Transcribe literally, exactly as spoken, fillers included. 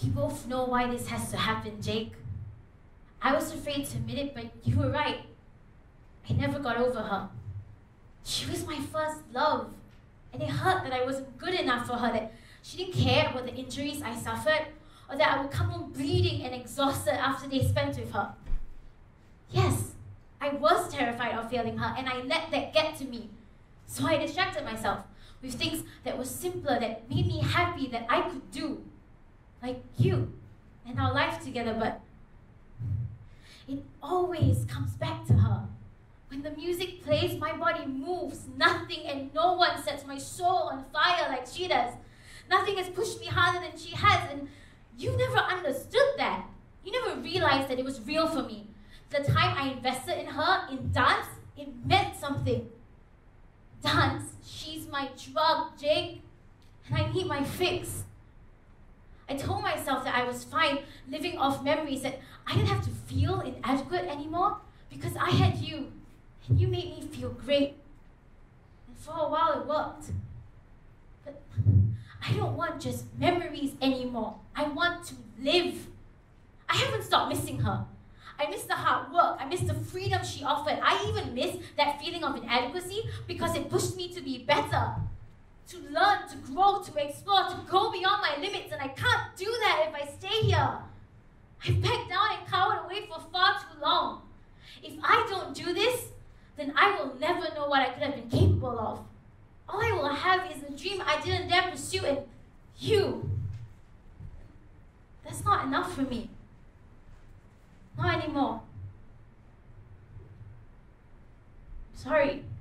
We both know why this has to happen, Jake. I was afraid to admit it, but you were right. I never got over her. She was my first love, and it hurt that I wasn't good enough for her, that she didn't care about the injuries I suffered, or that I would come home bleeding and exhausted after they spent with her. Yes, I was terrified of failing her, and I let that get to me. So I distracted myself with things that were simpler, that made me happy, that I could do. Like you, and our life together, but it always comes back to her. When the music plays, my body moves. Nothing and no one sets my soul on fire like she does. Nothing has pushed me harder than she has, and you never understood that. You never realized that it was real for me. The time I invested in her, in dance, it meant something. Dance, she's my drug, Jake, and I need my fix. I told myself that I was fine living off memories, that I didn't have to feel inadequate anymore because I had you, and you made me feel great. And for a while it worked. But I don't want just memories anymore. I want to live. I haven't stopped missing her. I miss the hard work. I miss the freedom she offered. I even miss that feeling of inadequacy because it pushed me to be better. To learn, to grow, to explore, to go beyond my limits, and I can't do that if I stay here. I've backed down and cowered away for far too long. If I don't do this, then I will never know what I could have been capable of. All I will have is a dream I didn't dare pursue, and you. That's not enough for me. Not anymore. Sorry.